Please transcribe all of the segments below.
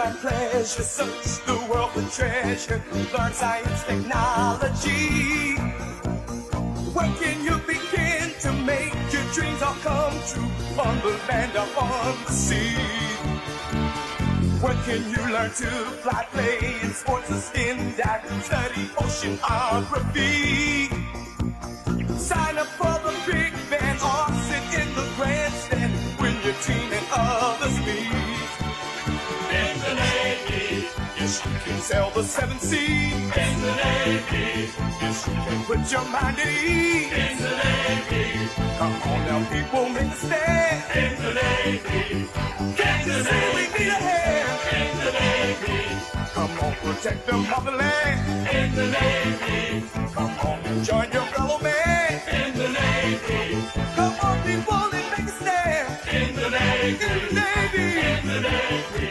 find pleasure, search the world for treasure, learn science, technology. When can you begin to make your dreams all come true on the land or on the sea? When can you learn to fly, play in sports or skin dive, study oceanography? Sign up for the big band or sit in the grandstand when your team and others meet. In the Navy, yes, you can sail the seven seas. In the Navy, yes, you can put your mind at ease. In the Navy, come on now, people, make a stand. In the Navy, can't you see we need a hand? In the Navy, come on, protect the motherland. In the Navy, come on and join your fellow man. In the Navy, come on, people, and make a stand. In the Navy, in the Navy, in the Navy.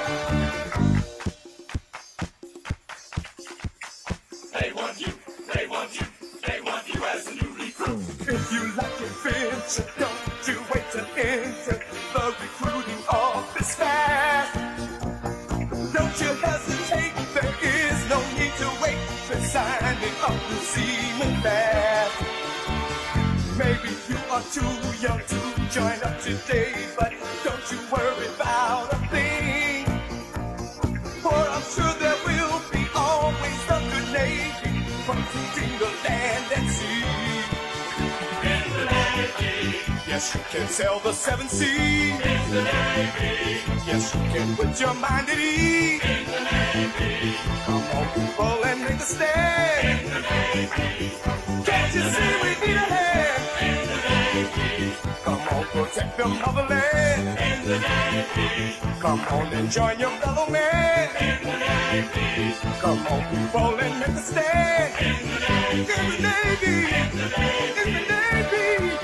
They want you, they want you, they want you as a new recruit. If you like adventure, don't you wait to enter the recruiting office fast. Don't you hesitate, there is no need to wait for signing up the seaman fast. Maybe you are too young to join up today, but don't you worry about a thing. For I'm sure there will be always a good Navy protecting the land and sea. In the Navy, yes, you can sail the seven seas. In the Navy, yes, you can put your mind at ease. In the Navy, come on, people, and make a stand. In the Navy, can't you see we need a hand? In the Navy, come on, protect the motherland. In the Navy, come on and join your fellow man. In the Navy, come on, people, and make a stand. In the Navy, in the Navy, in the Navy, in the Navy.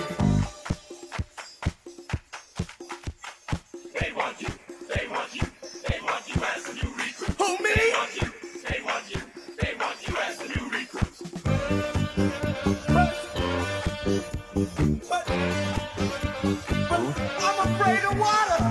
They want you, they want you, they want you as a new recruit. Who, me? They want you, they want you, they want you as a new recruit. But I'm afraid of water.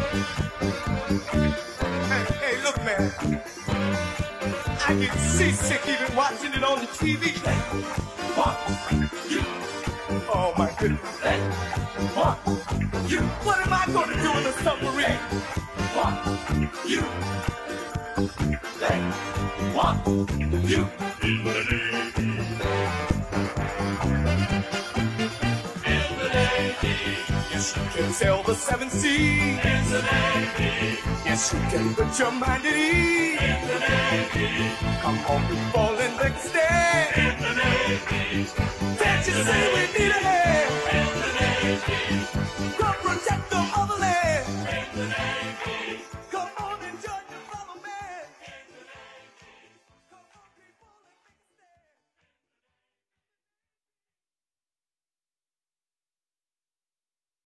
Hey, look, man. I get seasick even watching it on the TV. They want you. Oh, my goodness. They want you. What am I going to do in a submarine? They want you. They want you. In the Navy. In the Navy. Yes, you can sail the seven seas. In the Navy. Yes, you can put your mind at ease. In the Navy. Come on, people, and make a stand. In the Navy. Can't you see